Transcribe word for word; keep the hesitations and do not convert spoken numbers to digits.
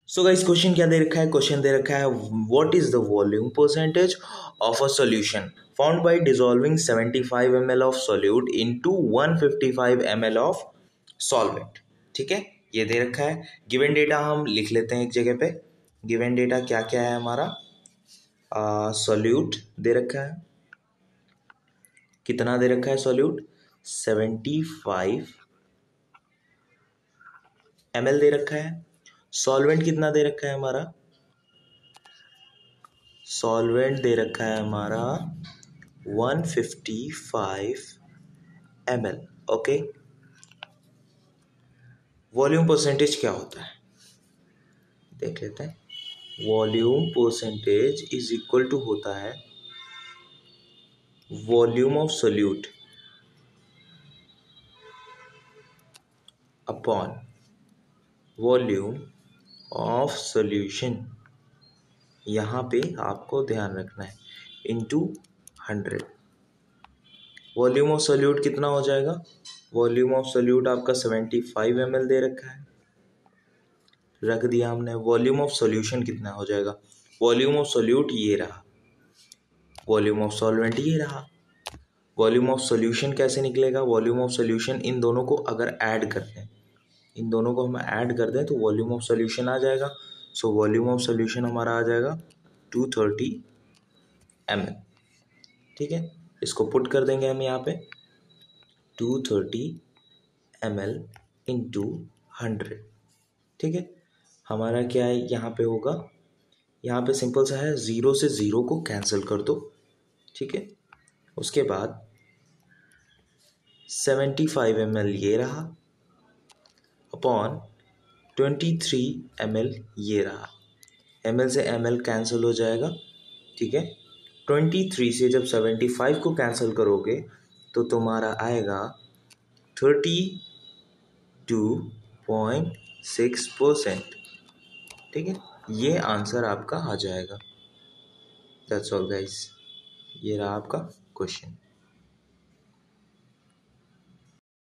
So guys question क्या दे रखा है, क्वेश्चन दे रखा है what is the volume percentage of a solution found by dissolving seventy five M L of solute into one fifty five M L of solvent. ठीक है, ये दे रखा है। गिवन डेटा हम लिख लेते हैं एक जगह पे। गिवन डेटा क्या क्या है हमारा, सोल्यूट दे रखा है, कितना दे रखा है solute, seventy five M L दे रखा है। सॉल्वेंट कितना दे रखा है हमारा, सॉल्वेंट दे रखा है हमारा one fifty five M L. Okay, volume percentage क्या होता है देख लेते हैं। Volume percentage is equal to होता है volume of solute upon volume of solution, यहाँ पे आपको ध्यान रखना है, into hundred. Volume of solute कितना हो जाएगा, वॉल्यूम ऑफ सोल्यूट आपका सेवेंटी फाइव एम एल दे रखा है, रख दिया हमने। वॉल्यूम ऑफ सॉल्यूशन कितना हो जाएगा, वॉल्यूम ऑफ सोल्यूट ये रहा, वॉल्यूम ऑफ सॉल्वेंट ये रहा। वॉल्यूम ऑफ सॉल्यूशन कैसे निकलेगा, वॉल्यूम ऑफ सॉल्यूशन इन दोनों को अगर ऐड कर दें, इन दोनों को हम ऐड कर दें तो वॉल्यूम ऑफ सॉल्यूशन आ जाएगा। सो वॉल्यूम ऑफ सॉल्यूशन हमारा आ जाएगा टू थर्टी एम एल। ठीक है, इसको पुट कर देंगे हम यहाँ पे, two thirty M L into hundred. ठीक है, हमारा क्या है यहाँ पे होगा, यहाँ पे सिंपल सा है, ज़ीरो से ज़ीरो को कैंसिल कर दो। ठीक है, उसके बाद सेवेंटी फाइव एम एल ये रहा upon twenty three M L ये रहा, एम एल से एम एल कैंसिल हो जाएगा। ठीक है, ट्वेंटी थ्री से जब सेवेंटी फाइव को कैंसिल करोगे तो तुम्हारा आएगा thirty two point six percent. ठीक है, ये आंसर आपका आ जाएगा। दैट्स ऑल गाइस, ये रहा आपका क्वेश्चन।